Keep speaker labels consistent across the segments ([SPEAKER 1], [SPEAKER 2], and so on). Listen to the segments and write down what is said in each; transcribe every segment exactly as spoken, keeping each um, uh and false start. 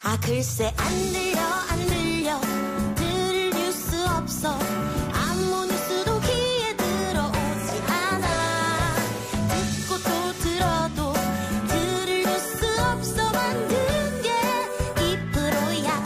[SPEAKER 1] 아 글쎄 안 들려 안 들려 들을 뉴스 없어 아무 뉴스도 귀에 들어오지 않아 듣고 또 들어도 들을 뉴스 없어 만든 게 이 프로야.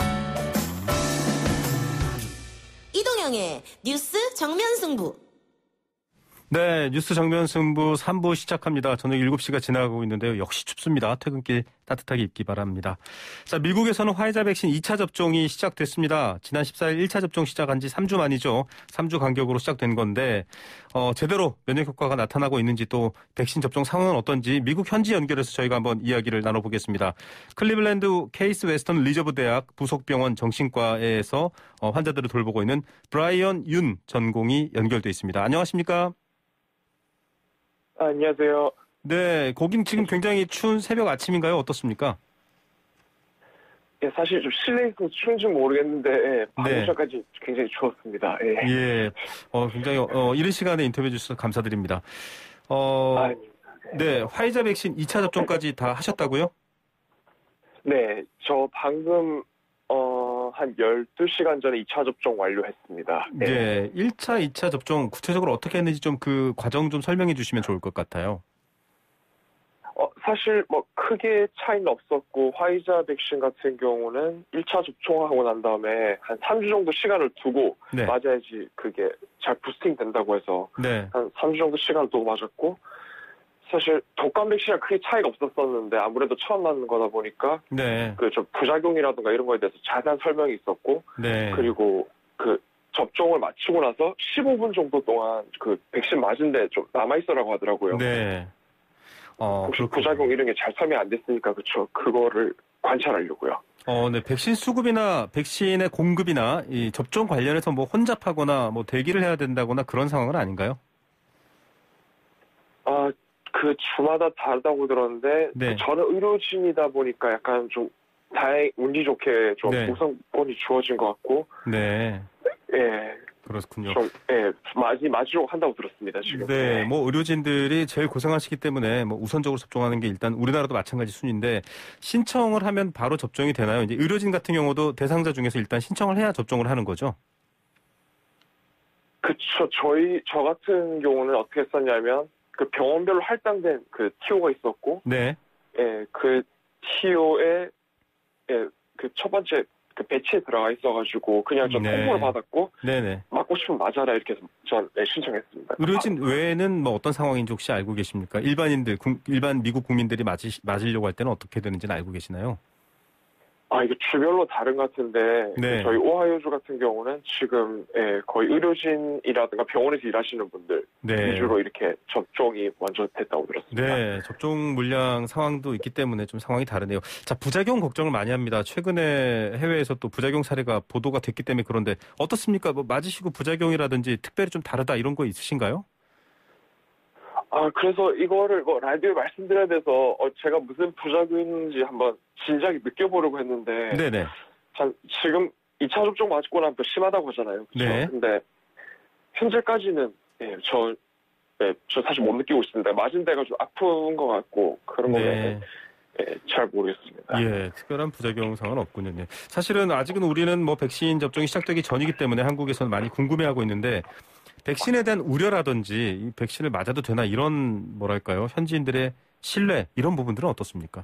[SPEAKER 1] 이동영의 뉴스 정면승부.
[SPEAKER 2] 네, 뉴스 정면승부 삼 부 시작합니다. 저녁 일곱 시가 지나가고 있는데요. 역시 춥습니다. 퇴근길 따뜻하게 입기 바랍니다. 자, 미국에서는 화이자 백신 이 차 접종이 시작됐습니다. 지난 십사 일 일 차 접종 시작한 지 삼 주 만이죠. 삼 주 간격으로 시작된 건데 어, 제대로 면역 효과가 나타나고 있는지 또 백신 접종 상황은 어떤지 미국 현지 연결해서 저희가 한번 이야기를 나눠보겠습니다. 클리블랜드 케이스 웨스턴 리저브 대학 부속병원 정신과에서 어, 환자들을 돌보고 있는 브라이언 윤 전공이 연결돼 있습니다. 안녕하십니까?
[SPEAKER 3] 아, 안녕하세요.
[SPEAKER 2] 네, 거긴 지금 굉장히 추운 새벽 아침인가요? 어떻습니까?
[SPEAKER 3] 예, 사실 좀 실내에서 추운지 모르겠는데 예, 방금 전까지 네. 굉장히 추웠습니다. 예,
[SPEAKER 2] 예, 어, 굉장히 어, 이른 시간에 인터뷰해 주셔서 감사드립니다. 어, 아, 네, 화이자 백신 이 차 접종까지 다 하셨다고요?
[SPEAKER 3] 네, 저 방금 어, 한 열두 시간 전에 이 차 접종 완료했습니다.
[SPEAKER 2] 네, 네 일 차, 이 차 접종 구체적으로 어떻게 했는지 좀 그 과정 좀 설명해 주시면 좋을 것 같아요.
[SPEAKER 3] 어, 사실 뭐 크게 차이는 없었고 화이자 백신 같은 경우는 일 차 접종하고 난 다음에 한 삼 주 정도 시간을 두고 네. 맞아야지 그게 잘 부스팅 된다고 해서 네. 한 삼 주 정도 시간을 두고 맞았고 사실 독감 백신이랑 크게 차이가 없었었는데 아무래도 처음 맞는 거다 보니까 네. 그 좀 부작용이라든가 이런 거에 대해서 자세한 설명이 있었고 네. 그리고 그 접종을 마치고 나서 십오 분 정도 동안 그 백신 맞은데 좀 남아있어라고 하더라고요. 네. 어, 혹시 그렇군요. 부작용 이런 게 잘 설명 안 됐으니까 그쵸. 그거를 관찰하려고요.
[SPEAKER 2] 어, 네. 백신 수급이나 백신의 공급이나 이 접종 관련해서 뭐 혼잡하거나 뭐 대기를 해야 된다거나 그런 상황은 아닌가요?
[SPEAKER 3] 아, 그 주마다 다르다고 들었는데 네. 저는 의료진이다 보니까 약간 좀 다행 운이 좋게 좀 네. 우선권이 주어진 것 같고. 네. 예.
[SPEAKER 2] 그렇군요.
[SPEAKER 3] 좀, 예, 맞이, 맞으려고 한다고 들었습니다, 지금.
[SPEAKER 2] 네, 뭐, 의료진들이 제일 고생하시기 때문에 뭐, 우선적으로 접종하는 게 일단 우리나라도 마찬가지 순인데, 신청을 하면 바로 접종이 되나요? 이제 의료진 같은 경우도 대상자 중에서 일단 신청을 해야 접종을 하는 거죠?
[SPEAKER 3] 그쵸. 저희, 저 같은 경우는 어떻게 했었냐면, 그 병원별로 할당된 그 티오가 있었고, 네. 예, 그 티오에, 예, 그 첫 번째, 그 배치에 들어가 있어가지고 그냥 좀 네. 통보를 받았고 네네. 맞고 싶으면 맞아라 이렇게 해서 전 네, 신청했습니다.
[SPEAKER 2] 의료진 외에는 뭐 어떤 상황인지 혹시 알고 계십니까? 일반인들, 일반 미국 국민들이 맞으, 맞으려고 할 때는 어떻게 되는지는 알고 계시나요?
[SPEAKER 3] 아, 이거 주별로 다른 것 같은데 네. 저희 오하이오주 같은 경우는 지금 예, 거의 의료진이라든가 병원에서 일하시는 분들 네. 위주로 이렇게 접종이 먼저 됐다고 들었습니다.
[SPEAKER 2] 네, 접종 물량 상황도 있기 때문에 좀 상황이 다르네요. 자, 부작용 걱정을 많이 합니다. 최근에 해외에서 또 부작용 사례가 보도가 됐기 때문에 그런데 어떻습니까? 뭐 맞으시고 부작용이라든지 특별히 좀 다르다 이런 거 있으신가요?
[SPEAKER 3] 아, 그래서 이거를 뭐 라디오에 말씀드려야 돼서 어, 제가 무슨 부작용인지 한번 진작에 느껴보려고 했는데 네네. 참 지금 이 차 접종 맞고 나면 또 심하다고 하잖아요. 그렇죠? 네. 근데 현재까지는 예, 저, 예, 저 사실 못 느끼고 있습니다. 맞은 데가 좀 아픈 것 같고 그런 네. 거는 예, 잘 모르겠습니다.
[SPEAKER 2] 예, 특별한 부작용 상은 없군요. 네. 사실은 아직은 우리는 뭐 백신 접종이 시작되기 전이기 때문에 한국에서는 많이 궁금해하고 있는데 백신에 대한 우려라든지 이 백신을 맞아도 되나 이런 뭐랄까요 현지인들의 신뢰 이런 부분들은 어떻습니까?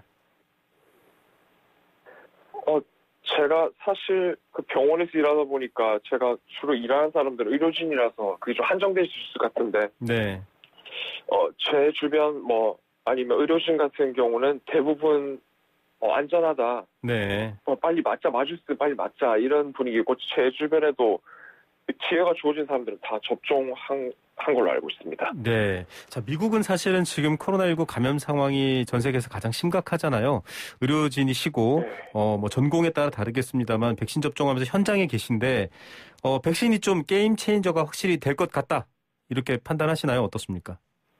[SPEAKER 3] 어 제가 사실 그 병원에서 일하다 보니까 제가 주로 일하는 사람들은 의료진이라서 그게 좀 한정될 수 있을 것 같은데 네. 어 제 주변 뭐 아니면 의료진 같은 경우는 대부분 어, 안전하다. 네. 어, 빨리 맞자 맞을 수 빨리 맞자 이런 분위기고 제 주변에도 기회가 주어진 사람들은 다 접종한 한 걸로 알고 있습니다.
[SPEAKER 2] 네. 자, 미국은 사실은 지금 코로나십구 감염 상황이 전 세계에서 가장 심각하잖아요. 의료진이시고, 네. 어, 뭐 전공에 따라 다르겠습니다만 백신 접종하면서 현장에 계신데, 어, 백신이 좀 게임 체인저가 확실히 될 것 같다. 이렇게 판단하시나요? 어떻습니까?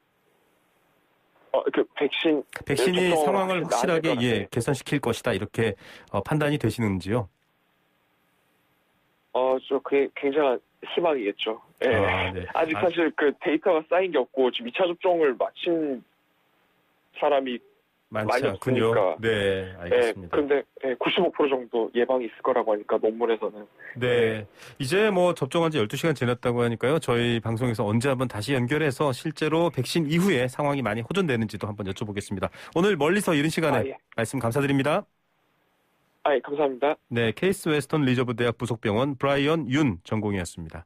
[SPEAKER 3] 어, 그 백신.
[SPEAKER 2] 백신이 상황을 확실하게, 예, 개선시킬 것이다. 이렇게 어, 판단이 되시는지요?
[SPEAKER 3] 어, 저, 그게 굉장한 희망이겠죠. 예. 아, 네. 아직 사실 그 데이터가 쌓인 게 없고, 지금 이 차 접종을 마친 사람이
[SPEAKER 2] 많지
[SPEAKER 3] 많이
[SPEAKER 2] 않군요.
[SPEAKER 3] 없으니까.
[SPEAKER 2] 네, 알겠습니다.
[SPEAKER 3] 네, 근데 네, 구십오 퍼센트 정도 예방이 있을 거라고 하니까 논문에서는.
[SPEAKER 2] 네, 이제 뭐 접종한 지 열두 시간 지났다고 하니까요. 저희 방송에서 언제 한번 다시 연결해서 실제로 백신 이후에 상황이 많이 호전되는지도 한번 여쭤보겠습니다. 오늘 멀리서 이른 시간에
[SPEAKER 3] 아, 예.
[SPEAKER 2] 말씀 감사드립니다.
[SPEAKER 3] 아, 예, 감사합니다.
[SPEAKER 2] 네, 케이스 웨스턴 리저브 대학 부속병원 브라이언 윤 전공의였습니다.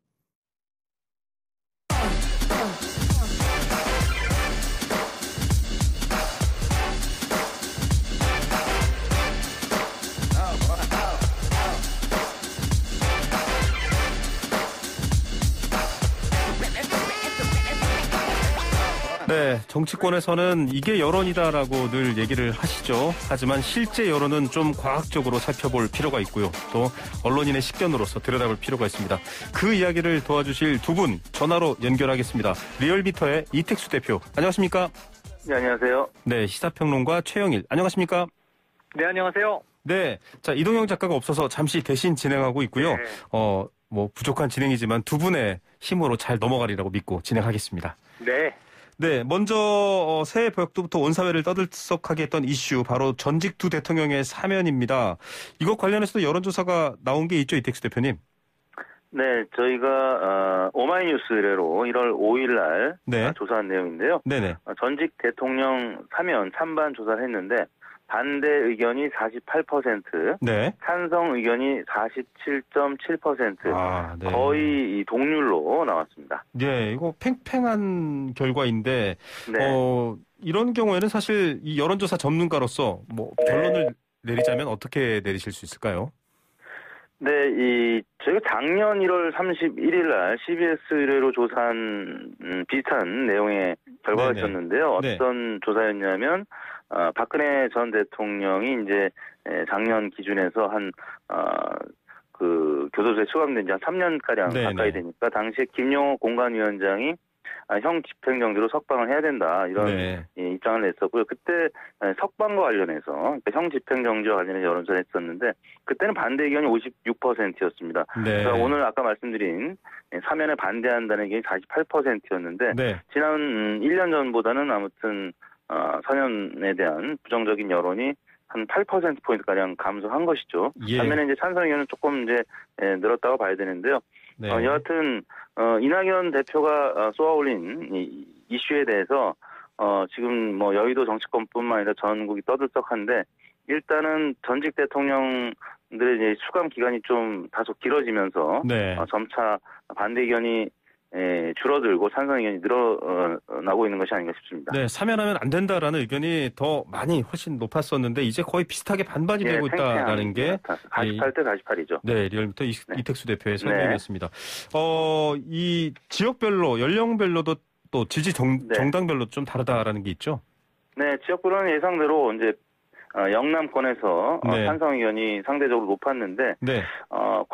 [SPEAKER 2] 네, 정치권에서는 이게 여론이다라고 늘 얘기를 하시죠. 하지만 실제 여론은 좀 과학적으로 살펴볼 필요가 있고요. 또 언론인의 식견으로서 들여다볼 필요가 있습니다. 그 이야기를 도와주실 두 분 전화로 연결하겠습니다. 리얼미터의 이택수 대표, 안녕하십니까?
[SPEAKER 4] 네, 안녕하세요.
[SPEAKER 2] 네, 시사평론가 최영일, 안녕하십니까?
[SPEAKER 4] 네, 안녕하세요.
[SPEAKER 2] 네, 자, 이동영 작가가 없어서 잠시 대신 진행하고 있고요.
[SPEAKER 4] 네.
[SPEAKER 2] 어, 뭐 부족한 진행이지만 두 분의 힘으로 잘 넘어가리라고 믿고 진행하겠습니다.
[SPEAKER 4] 네.
[SPEAKER 2] 네, 먼저 어, 새해 벽두부터 온 사회를 떠들썩하게 했던 이슈, 바로 전직 두 대통령의 사면입니다. 이것 관련해서도 여론조사가 나온 게 있죠, 이택수 대표님?
[SPEAKER 4] 네, 저희가 어, 오마이뉴스 의뢰로 일월 오일 날
[SPEAKER 2] 네.
[SPEAKER 4] 어, 조사한 내용인데요.
[SPEAKER 2] 네네.
[SPEAKER 4] 어, 전직 대통령 사면 찬반 조사를 했는데 반대 의견이 사십팔 퍼센트,
[SPEAKER 2] 네.
[SPEAKER 4] 찬성 의견이 사십칠 점 칠 퍼센트,
[SPEAKER 2] 아, 네.
[SPEAKER 4] 거의 이 동률로 나왔습니다.
[SPEAKER 2] 네, 이거 팽팽한 결과인데,
[SPEAKER 4] 네.
[SPEAKER 2] 어, 이런 경우에는 사실 이 여론조사 전문가로서 뭐 결론을 내리자면 어떻게 내리실 수 있을까요?
[SPEAKER 4] 네, 이 저희가 작년 일월 삼십일일 날 씨비에스 의뢰로 조사한 음, 비슷한 내용의 결과가
[SPEAKER 2] 네네.
[SPEAKER 4] 있었는데요.
[SPEAKER 2] 네.
[SPEAKER 4] 어떤 조사였냐면 어, 박근혜 전 대통령이 이제 에, 작년 기준에서 한 어, 그 교도소에 수감된 지 한 삼 년가량
[SPEAKER 2] 네네.
[SPEAKER 4] 가까이 되니까 당시에 김용호 공관위원장이 아, 형 집행정지로 석방을 해야 된다 이런
[SPEAKER 2] 네.
[SPEAKER 4] 예, 입장을 냈었고요. 그때 석방과 관련해서 그러니까 형 집행정지와 관련해서 여론조사를 했었는데 그때는 반대 의견이 오십육 퍼센트였습니다.
[SPEAKER 2] 네.
[SPEAKER 4] 그래서 오늘 아까 말씀드린 사면에 반대한다는 의견이 사십팔 퍼센트였는데
[SPEAKER 2] 네.
[SPEAKER 4] 지난 일 년 전보다는 아무튼 어, 사면에 대한 부정적인 여론이 한 팔 퍼센트 포인트가량 감소한 것이죠.
[SPEAKER 2] 예.
[SPEAKER 4] 반면에 이제 찬성 의견은 조금 이제 예, 늘었다고 봐야 되는데요.
[SPEAKER 2] 네.
[SPEAKER 4] 어, 여하튼 어, 이낙연 대표가 어, 쏘아올린 이 이슈에 대해서 어, 지금 뭐 여의도 정치권뿐만 아니라 전국이 떠들썩한데 일단은 전직 대통령들의 이제 수감 기간이 좀 다소 길어지면서
[SPEAKER 2] 네.
[SPEAKER 4] 어, 점차 반대 의견이 에, 줄어들고 찬성 의견이 늘어나고 있는 것이 아닌가 싶습니다.
[SPEAKER 2] 네, 사면하면 안 된다라는 의견이 더 많이 훨씬 높았었는데 이제 거의 비슷하게 반반이
[SPEAKER 4] 예,
[SPEAKER 2] 되고 있다라는 게
[SPEAKER 4] 사십팔 대 사십팔이죠.
[SPEAKER 2] 네, 리얼미터 이,
[SPEAKER 4] 네.
[SPEAKER 2] 이택수 대표의 설명이었습니다. 어, 이 지역별로 연령별로도 또 지지 정,
[SPEAKER 4] 네.
[SPEAKER 2] 정당별로 좀 다르다라는 게 있죠.
[SPEAKER 4] 네, 지역구는 예상대로 이제 어, 영남권에서 어,
[SPEAKER 2] 네.
[SPEAKER 4] 찬성 의견이 상대적으로 높았는데
[SPEAKER 2] 네.
[SPEAKER 4] 어,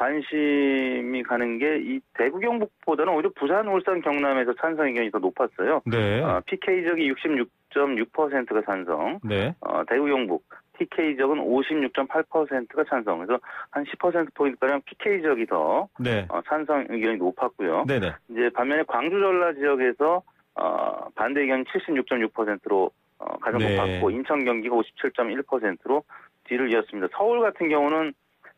[SPEAKER 4] 관심이 가는 게 이 대구 경북보다는 오히려 부산, 울산, 경남에서 찬성 의견이 더 높았어요.
[SPEAKER 2] 네.
[SPEAKER 4] 어, 피케이적이 육십육 점 육 퍼센트가 찬성,
[SPEAKER 2] 네.
[SPEAKER 4] 어, 대구 경북 티케이적은 오십육 점 팔 퍼센트가 찬성. 그래서 한 십 퍼센트 포인트가량 피케이적이 더
[SPEAKER 2] 네.
[SPEAKER 4] 어, 찬성 의견이 높았고요.
[SPEAKER 2] 네네.
[SPEAKER 4] 이제 반면에 광주 전라 지역에서 어, 반대 의견이 칠십육 점 육 퍼센트로 어, 가장
[SPEAKER 2] 네.
[SPEAKER 4] 높았고 인천 경기가 오십칠 점 일 퍼센트로 뒤를 이었습니다. 서울 같은 경우는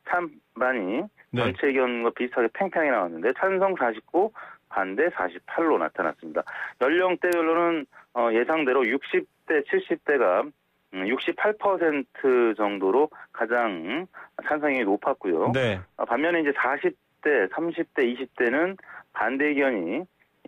[SPEAKER 4] 찬반이
[SPEAKER 2] 네.
[SPEAKER 4] 전체 의견과 비슷하게 팽팽하게 나왔는데 찬성 사십구, 반대 사십팔로 나타났습니다. 연령대별로는 어, 예상대로 육십 대, 칠십 대가 육십팔 퍼센트 정도로 가장 찬성이 높았고요.
[SPEAKER 2] 네.
[SPEAKER 4] 어, 반면에 이제 사십 대, 삼십 대, 이십 대는 반대 의견이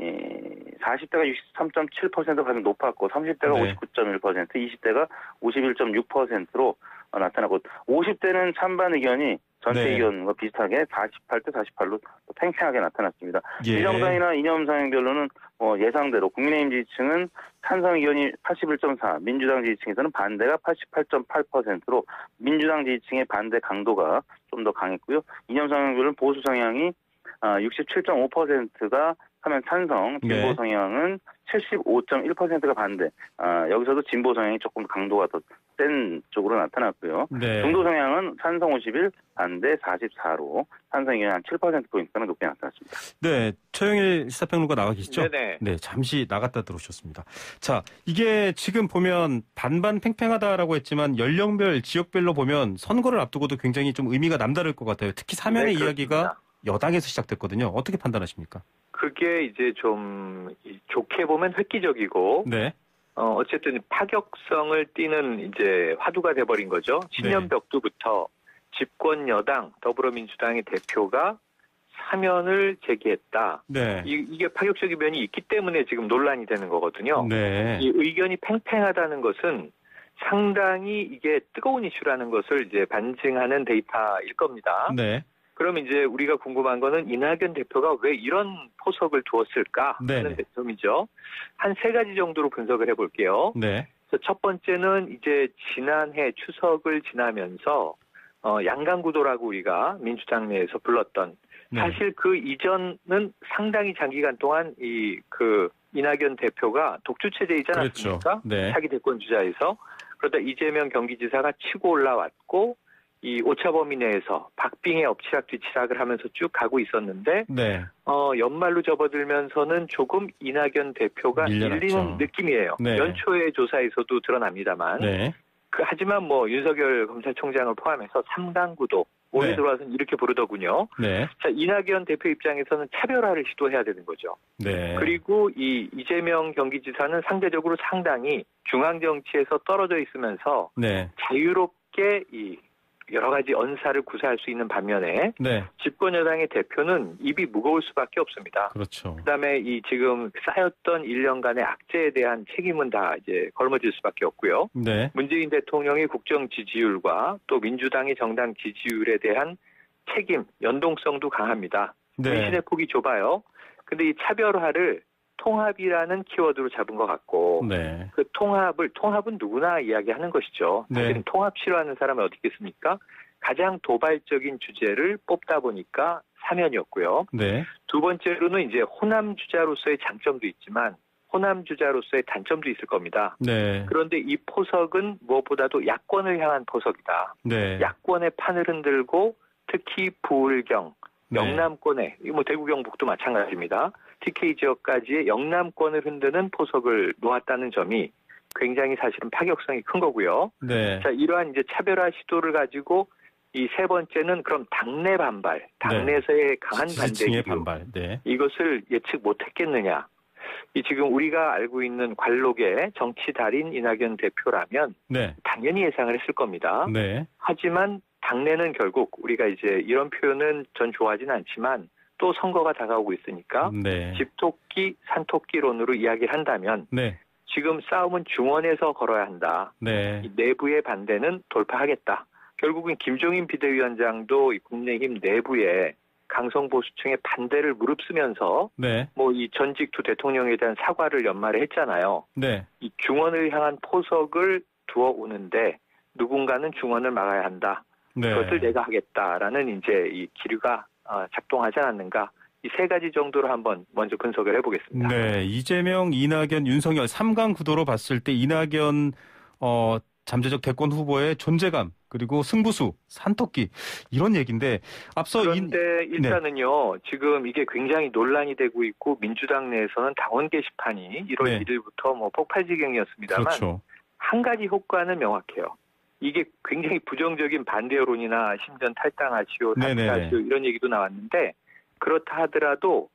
[SPEAKER 4] 사십 대가 육십삼 점 칠 퍼센트가 가장 높았고 삼십 대가
[SPEAKER 2] 네.
[SPEAKER 4] 오십구 점 일 퍼센트, 이십 대가 오십일 점 육 퍼센트로 나타나고 오십 대는 찬반 의견이 전체
[SPEAKER 2] 네.
[SPEAKER 4] 의견과 비슷하게 사십팔 대 사십팔로 팽팽하게 나타났습니다.
[SPEAKER 2] 예.
[SPEAKER 4] 비정당이나 이념 성향별로는 어, 예상대로 국민의힘 지지층은 찬성 의견이 팔십일 점 사, 민주당 지지층에서는 반대가 팔십팔 점 팔 퍼센트로 민주당 지지층의 반대 강도가 좀 더 강했고요. 이념 성향별로는 보수 성향이 육십칠 점 오 퍼센트가 하면 찬성, 진보
[SPEAKER 2] 네.
[SPEAKER 4] 성향은 칠십오 점 일 퍼센트가 반대. 아, 여기서도 진보 성향이 조금 강도가 더 센 쪽으로 나타났고요.
[SPEAKER 2] 네.
[SPEAKER 4] 중도 성향은 찬성 오십일, 반대 사십사로 찬성이 한 칠 퍼센트포인트가 높게 나타났습니다.
[SPEAKER 2] 네, 최영일 시사평론가 나와 계시죠?
[SPEAKER 5] 네네.
[SPEAKER 2] 네, 잠시 나갔다 들어오셨습니다. 자, 이게 지금 보면 반반 팽팽하다라고 했지만 연령별, 지역별로 보면 선거를 앞두고도 굉장히 좀 의미가 남다를 것 같아요. 특히 사면의
[SPEAKER 5] 네,
[SPEAKER 2] 이야기가 여당에서 시작됐거든요. 어떻게 판단하십니까?
[SPEAKER 5] 그게 이제 좀 좋게 보면 획기적이고
[SPEAKER 2] 네.
[SPEAKER 5] 어, 어쨌든 파격성을 띠는 이제 화두가 돼버린 거죠. 신년 벽두부터 집권 여당 더불어민주당의 대표가 사면을 제기했다.
[SPEAKER 2] 네.
[SPEAKER 5] 이, 이게 파격적인 면이 있기 때문에 지금 논란이 되는 거거든요.
[SPEAKER 2] 네.
[SPEAKER 5] 이 의견이 팽팽하다는 것은 상당히 이게 뜨거운 이슈라는 것을 이제 반증하는 데이터일 겁니다.
[SPEAKER 2] 네.
[SPEAKER 5] 그럼 이제 우리가 궁금한 거는 이낙연 대표가 왜 이런 포석을 두었을까 하는 점이죠. 한 세 가지 정도로 분석을 해볼게요.
[SPEAKER 2] 네.
[SPEAKER 5] 그래서 첫 번째는 이제 지난해 추석을 지나면서 어, 양강구도라고 우리가 민주당 내에서 불렀던
[SPEAKER 2] 네.
[SPEAKER 5] 사실 그 이전은 상당히 장기간 동안 이 그 이낙연 대표가 독주 체제이지 않았습니까?
[SPEAKER 2] 그렇죠. 네.
[SPEAKER 5] 차기 대권 주자에서 그러다 이재명 경기지사가 치고 올라왔고 이 오차범위 내에서 박빙의 엎치락뒤치락을 하면서 쭉 가고 있었는데
[SPEAKER 2] 네.
[SPEAKER 5] 어, 연말로 접어들면서는 조금 이낙연 대표가
[SPEAKER 2] 밀려났죠.
[SPEAKER 5] 밀리는 느낌이에요.
[SPEAKER 2] 네.
[SPEAKER 5] 연초의 조사에서도 드러납니다만
[SPEAKER 2] 네.
[SPEAKER 5] 그, 하지만 뭐 윤석열 검찰총장을 포함해서 삼강구도 올해
[SPEAKER 2] 네.
[SPEAKER 5] 들어와서는 이렇게 부르더군요.
[SPEAKER 2] 네.
[SPEAKER 5] 자, 이낙연 대표 입장에서는 차별화를 시도해야 되는 거죠.
[SPEAKER 2] 네.
[SPEAKER 5] 그리고 이 이재명 경기지사는 상대적으로 상당히 중앙 정치에서 떨어져 있으면서
[SPEAKER 2] 네.
[SPEAKER 5] 자유롭게 이 여러 가지 언사를 구사할 수 있는 반면에
[SPEAKER 2] 네.
[SPEAKER 5] 집권 여당의 대표는 입이 무거울 수밖에 없습니다.
[SPEAKER 2] 그렇죠.
[SPEAKER 5] 그다음에 이 지금 쌓였던 일 년간의 악재에 대한 책임은 다 이제 걸머질 수밖에 없고요.
[SPEAKER 2] 네.
[SPEAKER 5] 문재인 대통령의 국정 지지율과 또 민주당의 정당 지지율에 대한 책임, 연동성도 강합니다.
[SPEAKER 2] 네.
[SPEAKER 5] 민심의 폭이 좁아요. 근데 이 차별화를 통합이라는 키워드로 잡은 것 같고
[SPEAKER 2] 네.
[SPEAKER 5] 그 통합을 통합은 누구나 이야기하는 것이죠.
[SPEAKER 2] 네.
[SPEAKER 5] 사실은 통합 싫어하는 사람은 어디 있겠습니까? 가장 도발적인 주제를 뽑다 보니까 사면이었고요.
[SPEAKER 2] 네.
[SPEAKER 5] 두 번째로는 이제 호남 주자로서의 장점도 있지만 호남 주자로서의 단점도 있을 겁니다.
[SPEAKER 2] 네.
[SPEAKER 5] 그런데 이 포석은 무엇보다도 야권을 향한 포석이다.
[SPEAKER 2] 네.
[SPEAKER 5] 야권의 판을 흔들고 특히 부울경,
[SPEAKER 2] 네.
[SPEAKER 5] 영남권에, 뭐 대구 경북도 마찬가지입니다. 티케이 지역까지의 영남권을 흔드는 포석을 놓았다는 점이 굉장히 사실은 파격성이 큰 거고요.
[SPEAKER 2] 네.
[SPEAKER 5] 자, 이러한 이제 차별화 시도를 가지고 이 세 번째는 그럼 당내 반발, 당내에서의 강한
[SPEAKER 2] 지지층의
[SPEAKER 5] 반대
[SPEAKER 2] 반발. 네.
[SPEAKER 5] 이것을 예측 못했겠느냐. 이 지금 우리가 알고 있는 관록의 정치 달인 이낙연 대표라면
[SPEAKER 2] 네.
[SPEAKER 5] 당연히 예상을 했을 겁니다.
[SPEAKER 2] 네.
[SPEAKER 5] 하지만 당내는 결국 우리가 이제 이런 표현은 전 좋아하진 않지만 또 선거가 다가오고 있으니까
[SPEAKER 2] 네.
[SPEAKER 5] 집토끼 산토끼론으로 이야기를 한다면
[SPEAKER 2] 네.
[SPEAKER 5] 지금 싸움은 중원에서 걸어야 한다.
[SPEAKER 2] 네.
[SPEAKER 5] 이 내부의 반대는 돌파하겠다. 결국은 김종인 비대위원장도 이 국민의힘 내부에 강성보수층의 반대를 무릅쓰면서
[SPEAKER 2] 네.
[SPEAKER 5] 뭐 이 전직 두 대통령에 대한 사과를 연말에 했잖아요.
[SPEAKER 2] 네.
[SPEAKER 5] 이 중원을 향한 포석을 두어 오는데 누군가는 중원을 막아야 한다.
[SPEAKER 2] 네.
[SPEAKER 5] 그것을 내가 하겠다라는 이제 이 기류가 작동하지 않았는가. 이 세 가지 정도로 한번 먼저 분석을 해보겠습니다.
[SPEAKER 2] 네. 이재명, 이낙연, 윤석열 삼강 구도로 봤을 때 이낙연 어, 잠재적 대권 후보의 존재감 그리고 승부수, 산토끼 이런 얘기인데 앞서
[SPEAKER 5] 그런데
[SPEAKER 2] 이...
[SPEAKER 5] 일단은요. 네. 지금 이게 굉장히 논란이 되고 있고 민주당 내에서는 당원 게시판이 일월
[SPEAKER 2] 네.
[SPEAKER 5] 일일부터 뭐 폭발지경이었습니다만
[SPEAKER 2] 그렇죠. 한
[SPEAKER 5] 가지 효과는 명확해요. 이게 굉장히 부정적인 반대 여론이나 심전 탈당하시오, 탈당하시오 이런 얘기도 나왔는데 그렇다 하더라도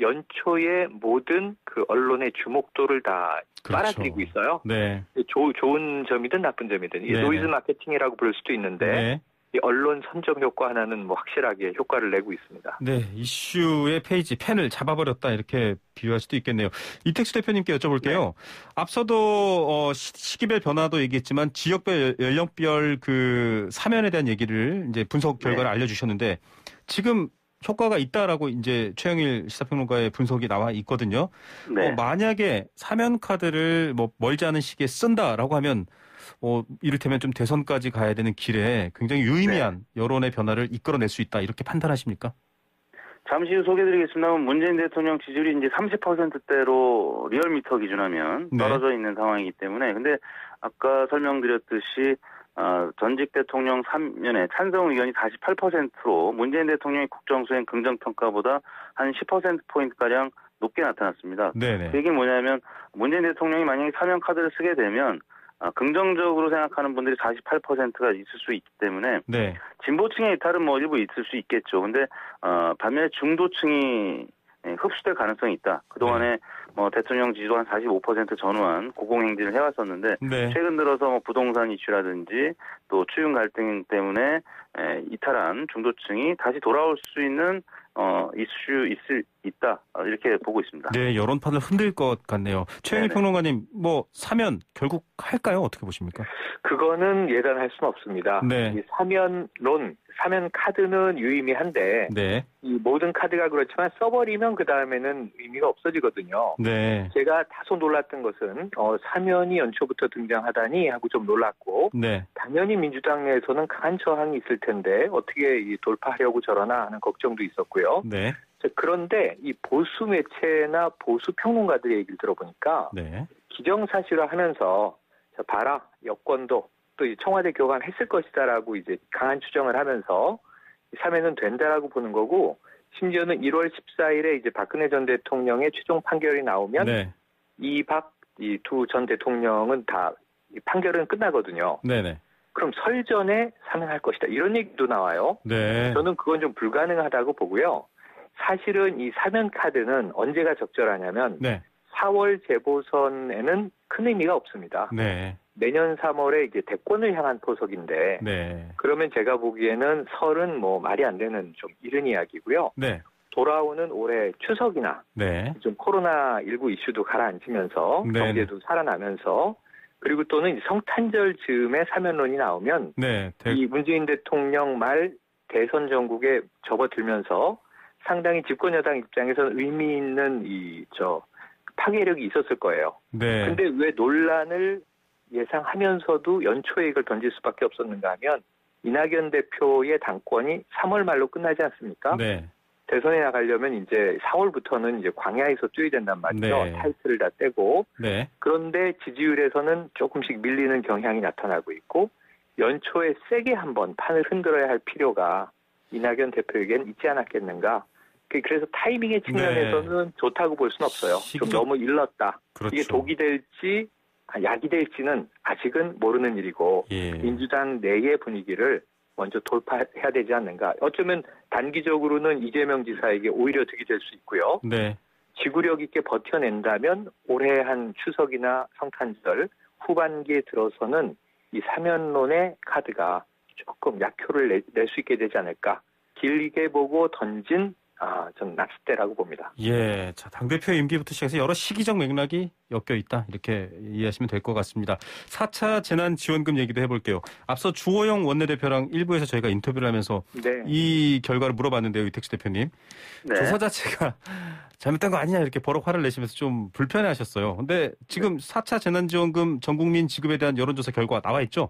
[SPEAKER 5] 연초에 모든 그 언론의 주목도를 다
[SPEAKER 2] 그렇죠.
[SPEAKER 5] 빨아들이고 있어요.
[SPEAKER 2] 네.
[SPEAKER 5] 조, 좋은 점이든 나쁜 점이든 이게 노이즈 마케팅이라고 부를 수도 있는데
[SPEAKER 2] 네.
[SPEAKER 5] 이 언론 선점 효과 하나는 뭐 확실하게 효과를 내고 있습니다.
[SPEAKER 2] 네, 이슈의 페이지 펜을 잡아버렸다 이렇게 비유할 수도 있겠네요. 이택수 대표님께 여쭤볼게요. 네. 앞서도 어, 시기별 변화도 얘기했지만 지역별 연령별 그 사면에 대한 얘기를 이제 분석 결과를 네. 알려주셨는데 지금 효과가 있다라고 이제 최영일 시사평론가의 분석이 나와 있거든요.
[SPEAKER 4] 네.
[SPEAKER 2] 어, 만약에 사면 카드를 뭐 멀지 않은 시기에 쓴다라고 하면 어, 이를테면 좀 대선까지 가야 되는 길에 굉장히 유의미한 네. 여론의 변화를 이끌어낼 수 있다 이렇게 판단하십니까?
[SPEAKER 4] 잠시 후 소개드리겠습니다만 문재인 대통령 지지율이 이제 삼십 퍼센트대로 리얼미터 기준하면 떨어져 네. 있는 상황이기 때문에 근데 아까 설명드렸듯이 어, 전직 대통령 삼 년에 찬성 의견이 사십팔 퍼센트로 문재인 대통령의 국정수행 긍정평가보다 한 십 퍼센트포인트가량 높게 나타났습니다. 네네. 그 얘기는 뭐냐면 문재인 대통령이 만약에 사면 카드를 쓰게 되면 어, 긍정적으로 생각하는 분들이 사십팔 퍼센트가 있을 수 있기 때문에 네. 진보층의 이탈은 뭐 일부 있을 수 있겠죠. 근데 어, 반면에 중도층이 흡수될 가능성이 있다. 그동안에 네. 뭐 대통령 지지도 한 사십오 퍼센트 전후한 고공행진을 해왔었는데 네. 최근 들어서 뭐 부동산 이슈라든지 또 추윤 갈등 때문에 에, 이탈한 중도층이 다시 돌아올 수 있는 어, 이슈 있을 있다 이렇게 보고 있습니다.
[SPEAKER 2] 네, 여론판을 흔들 것 같네요. 최영일 평론가님, 뭐 사면 결국 할까요? 어떻게 보십니까?
[SPEAKER 5] 그거는 예단할 수는 없습니다. 네. 이 사면론, 사면 카드는 유의미한데 네. 이 모든 카드가 그렇지만 써버리면 그 다음에는 의미가 없어지거든요. 네. 제가 다소 놀랐던 것은 어, 사면이 연초부터 등장하다니 하고 좀 놀랐고 네. 당연히 민주당 내에서는 강한 저항이 있을 텐데 어떻게 이 돌파하려고 저러나 하는 걱정도 있었고요. 네. 그런데 이 보수 매체나 보수 평론가들의 얘기를 들어보니까 네. 기정사실화하면서 자, 봐라 여권도 또 청와대 교관했을 것이다라고 이제 강한 추정을 하면서 사면은 된다라고 보는 거고 심지어는 일월 십사일에 이제 박근혜 전 대통령의 최종 판결이 나오면 네. 이박 이 두 전 대통령은 다 판결은 끝나거든요. 네네. 그럼 설 전에 사면할 것이다 이런 얘기도 나와요. 네. 저는 그건 좀 불가능하다고 보고요. 사실은 이 사면 카드는 언제가 적절하냐면 네. 사월 재보선에는 큰 의미가 없습니다. 네. 내년 삼월에 이제 대권을 향한 포석인데 네. 그러면 제가 보기에는 설은 뭐 말이 안 되는 좀 이른 이야기고요. 네. 돌아오는 올해 추석이나 네. 좀 코로나십구 이슈도 가라앉으면서 네. 경제도 살아나면서 그리고 또는 성탄절 즈음에 사면론이 나오면 네. 대... 이 문재인 대통령 말 대선 전국에 접어들면서 상당히 집권 여당 입장에서는 의미 있는 이 저 파괴력이 있었을 거예요. 네. 근데 왜 논란을 예상하면서도 연초에 이걸 던질 수밖에 없었는가 하면 이낙연 대표의 당권이 삼월 말로 끝나지 않습니까? 네. 대선에 나가려면 이제 사월부터는 이제 광야에서 뛰어야 된단 말이죠. 네. 타이틀을 다 떼고. 네. 그런데 지지율에서는 조금씩 밀리는 경향이 나타나고 있고 연초에 세게 한번 판을 흔들어야 할 필요가 이낙연 대표에겐 있지 않았겠는가. 그래서 타이밍의 측면에서는 네. 좋다고 볼 수는 없어요. 시기적... 좀 너무 일렀다. 그렇죠. 이게 독이 될지 약이 될지는 아직은 모르는 일이고 예. 민주당 내의 분위기를 먼저 돌파해야 되지 않는가. 어쩌면 단기적으로는 이재명 지사에게 오히려 득이 될 수 있고요. 네. 지구력 있게 버텨낸다면 올해 한 추석이나 성탄절 후반기에 들어서는 이 사면론의 카드가 조금 약효를 낼 수 있게 되지 않을까. 길게 보고 던진 아, 전 낚싯대라고 봅니다.
[SPEAKER 2] 예, 자, 당대표 임기부터 시작해서 여러 시기적 맥락이 엮여 있다. 이렇게 이해하시면 될 것 같습니다. 사 차 재난지원금 얘기도 해볼게요. 앞서 주호영 원내대표랑 일부에서 저희가 인터뷰를 하면서 네. 이 결과를 물어봤는데요. 이택수 대표님. 네. 조사 자체가 잘못된 거 아니냐 이렇게 버럭 화를 내시면서 좀 불편해하셨어요. 근데 지금 네. 사 차 재난지원금 전국민 지급에 대한 여론조사 결과가 나와 있죠?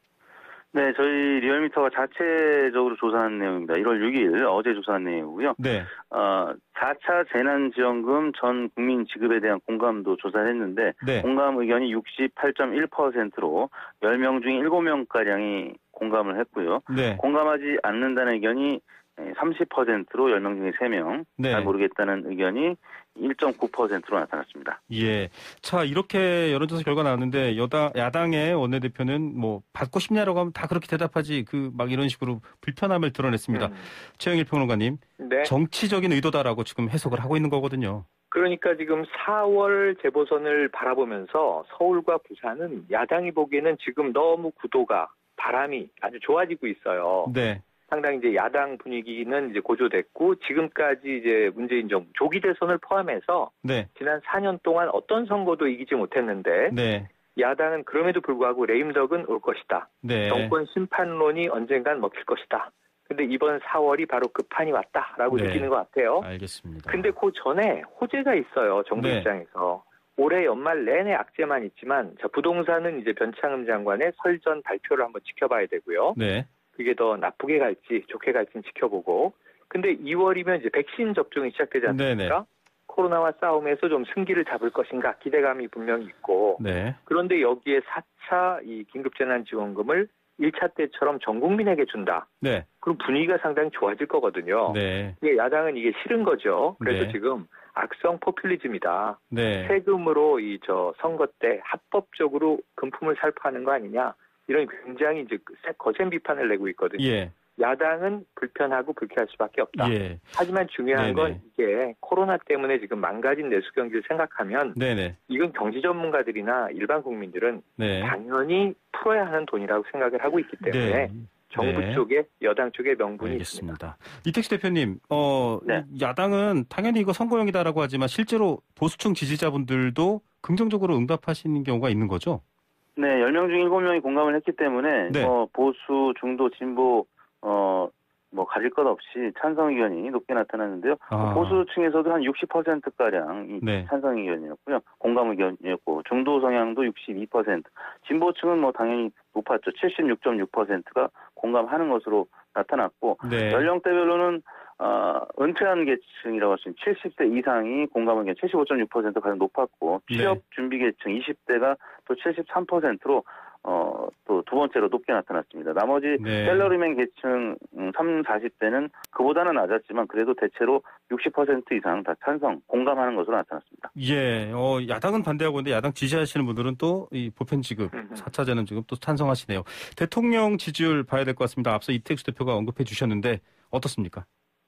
[SPEAKER 4] 네, 저희 리얼미터가 자체적으로 조사한 내용입니다. 일월 육일 어제 조사한 내용이고요. 네. 어, 사 차 재난지원금 전 국민 지급에 대한 공감도 조사를 했는데 네. 공감 의견이 육십팔 점 일 퍼센트로 열 명 중에 일곱 명가량이 공감을 했고요. 네. 공감하지 않는다는 의견이 삼십 퍼센트로 열 명 중에 세 명, 네. 잘 모르겠다는 의견이 일 점 구 퍼센트로 나타났습니다.
[SPEAKER 2] 예. 자, 이렇게 여론조사 결과 나왔는데 여당, 야당의 원내대표는 뭐 받고 싶냐라고 하면 다 그렇게 대답하지 그 막 이런 식으로 불편함을 드러냈습니다. 음. 최영일 평론가님. 네. 정치적인 의도다라고 지금 해석을 하고 있는 거거든요.
[SPEAKER 5] 그러니까 지금 사월 재보선을 바라보면서 서울과 부산은 야당이 보기에는 지금 너무 구도가 바람이 아주 좋아지고 있어요. 네. 상당히 이제 야당 분위기는 이제 고조됐고 지금까지 이제 문재인 정부 조기 대선을 포함해서 네. 지난 사 년 동안 어떤 선거도 이기지 못했는데 네. 야당은 그럼에도 불구하고 레임덕은 올 것이다. 네. 정권 심판론이 언젠간 먹힐 것이다. 근데 이번 사월이 바로 그 판이 왔다라고 네. 느끼는 것 같아요.
[SPEAKER 2] 알겠습니다.
[SPEAKER 5] 근데 그 전에 호재가 있어요. 정부 네. 입장에서. 올해 연말 내내 악재만 있지만 자, 부동산은 이제 변창흠 장관의 설전 발표를 한번 지켜봐야 되고요. 네. 그게 더 나쁘게 갈지 좋게 갈지는 지켜보고 근데 이월이면 이제 백신 접종이 시작되지 않습니까? 네네. 코로나와 싸움에서 좀 승기를 잡을 것인가 기대감이 분명히 있고 네. 그런데 여기에 사 차 이 긴급재난지원금을 일 차 때처럼 전 국민에게 준다. 네. 그럼 분위기가 상당히 좋아질 거거든요. 네. 야당은 이게 싫은 거죠. 그래서 네. 지금 악성 포퓰리즘이다. 네. 세금으로 이 저 선거 때 합법적으로 금품을 살포하는 거 아니냐. 이런 굉장히 이제 거센 비판을 내고 있거든요. 예. 야당은 불편하고 불쾌할 수밖에 없다. 예. 하지만 중요한 네네. 건 이게 코로나 때문에 지금 망가진 내수 경기를 생각하면 네네. 이건 경제 전문가들이나 일반 국민들은 네. 당연히 풀어야 하는 돈이라고 생각을 하고 있기 때문에 네. 정부 네. 쪽에 여당 쪽에 명분이 알겠습니다. 있습니다.
[SPEAKER 2] 이택수 대표님, 어, 네. 야당은 당연히 이거 선거용이다라고 하지만 실제로 보수층 지지자분들도 긍정적으로 응답하시는 경우가 있는 거죠?
[SPEAKER 4] 네, 열 명 중 일곱 명이 공감을 했기 때문에 네. 어, 보수, 중도, 진보 어, 뭐, 가릴 것 없이 찬성 의견이 높게 나타났는데요. 아. 보수층에서도 한 육십 퍼센트가량이 네. 찬성 의견이었고요. 공감 의견이었고, 중도 성향도 육십이 퍼센트. 진보층은 뭐, 당연히 높았죠. 칠십육 점 육 퍼센트가 공감하는 것으로 나타났고, 네. 연령대별로는, 어, 은퇴한 계층이라고 할 수 있는 칠십 대 이상이 공감 의견 칠십오 점 육 퍼센트 가장 높았고, 취업 준비 계층 이십 대가 또 칠십삼 퍼센트로 어, 또 두 번째로 높게 나타났습니다. 나머지 네. 셀러리맨 계층 삼, 사십 대는 그보다는 낮았지만 그래도 대체로 육십 퍼센트 이상 다 찬성, 공감하는 것으로 나타났습니다.
[SPEAKER 2] 예, 어, 야당은 반대하고 있는데 야당 지지하시는 분들은 또 이 보편 지급, 사 차 재난 지급 또 찬성하시네요. 대통령 지지율 봐야 될 것 같습니다. 앞서 이택수 대표가 언급해 주셨는데 어떻습니까?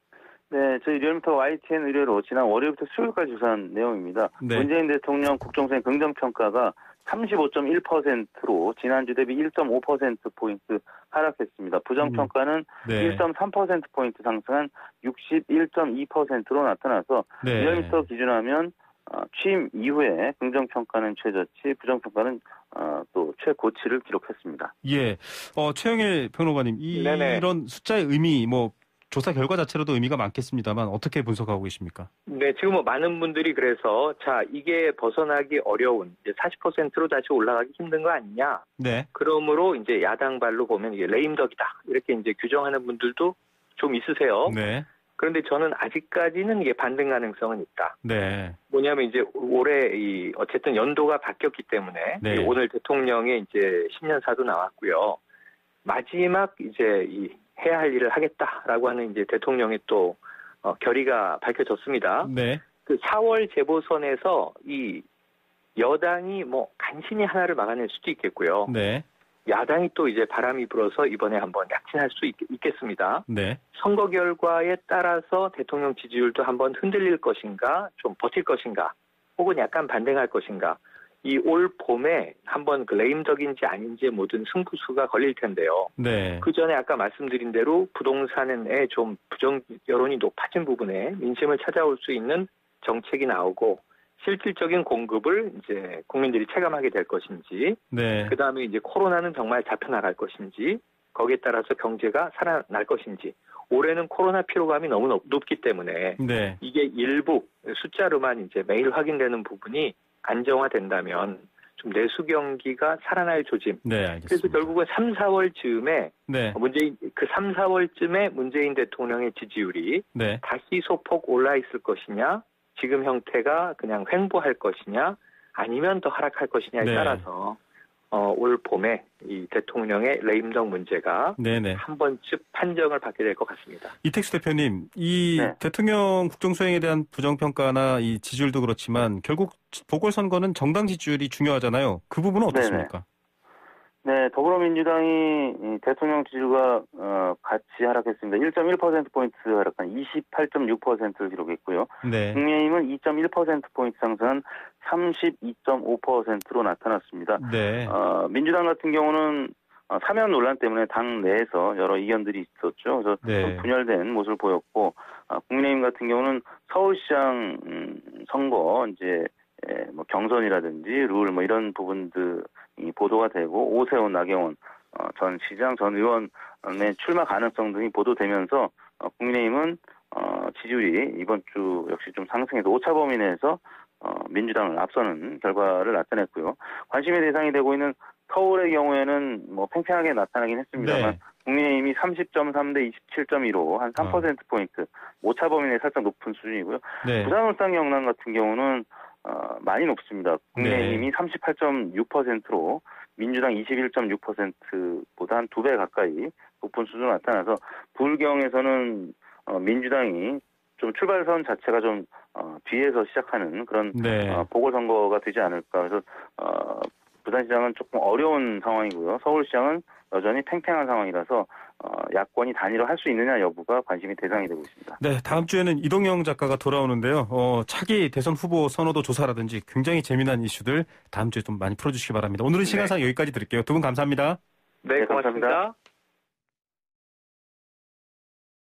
[SPEAKER 4] 네, 저희 리얼미터 와이티엔 의뢰로 지난 월요일부터 수요일까지 조사한 내용입니다. 네. 문재인 대통령 국정수행 긍정평가가 삼십오 점 일 퍼센트로 지난주 대비 일 점 오 퍼센트포인트 하락했습니다. 부정평가는 네. 일 점 삼 퍼센트포인트 상승한 육십일 점 이 퍼센트로 나타나서 네. 리얼미터 기준하면 어, 취임 이후에 긍정평가는 최저치, 부정평가는 어, 또 최고치를 기록했습니다.
[SPEAKER 2] 예, 어, 최영일 평론가님, 이, 이런 숫자의 의미, 뭐 조사 결과 자체로도 의미가 많겠습니다만 어떻게 분석하고 계십니까?
[SPEAKER 5] 네, 지금 뭐 많은 분들이 그래서 자 이게 벗어나기 어려운 이제 사십 퍼센트로 다시 올라가기 힘든 거 아니냐? 네. 그러므로 이제 야당 발로 보면 이게 레임덕이다 이렇게 이제 규정하는 분들도 좀 있으세요. 네. 그런데 저는 아직까지는 이게 반등 가능성은 있다. 네. 뭐냐면 이제 올해 이 어쨌든 연도가 바뀌었기 때문에 네. 오늘 대통령의 이제 신년사도 나왔고요. 마지막 이제 이 해야 할 일을 하겠다라고 하는 이제 대통령의 또 어, 결의가 밝혀졌습니다. 네. 그 사월 재보선에서 이 여당이 뭐 간신히 하나를 막아낼 수도 있겠고요. 네. 야당이 또 이제 바람이 불어서 이번에 한번 약진할 수 있, 있겠습니다. 네. 선거 결과에 따라서 대통령 지지율도 한번 흔들릴 것인가, 좀 버틸 것인가, 혹은 약간 반등할 것인가. 이 올 봄에 한번 그 레임덕인지 아닌지의 모든 승부수가 걸릴 텐데요. 네. 그 전에 아까 말씀드린 대로 부동산에 좀 부정 여론이 높아진 부분에 민심을 찾아올 수 있는 정책이 나오고 실질적인 공급을 이제 국민들이 체감하게 될 것인지, 네. 그 다음에 이제 코로나는 정말 잡혀나갈 것인지, 거기에 따라서 경제가 살아날 것인지. 올해는 코로나 피로감이 너무 높, 높기 때문에 네. 이게 일부 숫자로만 이제 매일 확인되는 부분이 안정화된다면 좀 내수 경기가 살아날 조짐. 네, 알겠습니다. 그래서 결국은 삼, 사월 즈음에 네. 문재인 그 삼, 사월쯤에 문재인 대통령의 지지율이 네. 다시 소폭 올라 있을 것이냐, 지금 형태가 그냥 횡보할 것이냐, 아니면 더 하락할 것이냐에 네. 따라서 어, 올 봄에 이 대통령의 레임덕 문제가 네네. 한 번쯤 판정을 받게 될 것 같습니다.
[SPEAKER 2] 이택수 대표님, 이 네. 대통령 국정수행에 대한 부정평가나 이 지지율도 그렇지만 결국 보궐선거는 정당 지지율이 중요하잖아요. 그 부분은 어떻습니까? 네네.
[SPEAKER 4] 네, 더불어민주당이 대통령 지지율과 어, 같이 하락했습니다. 일 점 일 퍼센트포인트 하락한 이십팔 점 육 퍼센트를 기록했고요. 네. 국민의힘은 이 점 일 퍼센트포인트 상승한 삼십이 점 오 퍼센트로 나타났습니다. 네. 어, 민주당 같은 경우는 어, 사면 논란 때문에 당 내에서 여러 이견들이 있었죠. 그래서 네. 좀 분열된 모습을 보였고, 어, 국민의힘 같은 경우는 서울시장 음, 선거 이제 예, 뭐 경선이라든지 룰 뭐 이런 부분들이 보도가 되고 오세훈, 나경원 어, 전 시장, 전 의원의 출마 가능성 등이 보도되면서 어, 국민의힘은 어, 지지율이 이번 주 역시 좀 상승해서 오차 범위 내에서 어, 민주당을 앞서는 결과를 나타냈고요. 관심의 대상이 되고 있는 서울의 경우에는 뭐 팽팽하게 나타나긴 했습니다만 네. 국민의힘이 삼십 점 삼 대 이십칠 점 일오 한 삼 퍼센트포인트 오차 범위 내 살짝 높은 수준이고요. 네. 부산, 울산, 경남 같은 경우는 어, 많이 높습니다. 국민의힘이 네. 삼십팔 점 육 퍼센트로 민주당 이십일 점 육 퍼센트보다 한 두 배 가까이 높은 수준으로 나타나서 불경에서는 어, 민주당이 좀 출발선 자체가 좀 어, 뒤에서 시작하는 그런 네. 어, 보궐선거가 되지 않을까. 그래서 어, 부산시장은 조금 어려운 상황이고요. 서울시장은 여전히 팽팽한 상황이라서 어, 야권이 단일화할 수 있느냐 여부가 관심이 대상이 되고 있습니다.
[SPEAKER 2] 네, 다음 주에는 이동영 작가가 돌아오는데요. 어, 차기 대선 후보 선호도 조사라든지 굉장히 재미난 이슈들 다음 주에 좀 많이 풀어주시기 바랍니다. 오늘은 시간상 네. 여기까지 드릴게요. 두 분 감사합니다.
[SPEAKER 5] 네, 고맙습니다. 네, 감사합니다.